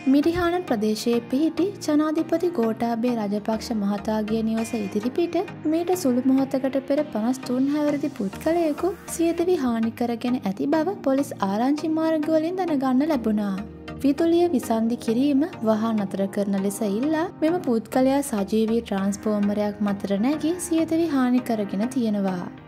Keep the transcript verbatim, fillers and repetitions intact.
මිරිහානන් ප්‍රදේශයේ පිහිටි ජනාධිපති ගෝඨාභය රාජපක්ෂ මහතාගේ නිවස ඉදිරිපිට මීට සුළු මොහොතකට පෙර පනස් තුන් හැවිරිදි පුද්ගලයෙකු සියදිවි හානි කරගෙන ඇති බව පොලිස් ආරංචි මාර්ගවලින් දැනගන්න ලැබුණා. විදුලිය විසන්ධි කිරීම වහා නතර කරන ලෙස ඉල්ලා මෙම පුද්ගලයා සජීවී ට්‍රාන්ස්ෆෝමරයක් මතට නැගී සියදිවි හානි කරගෙන තියෙනවා.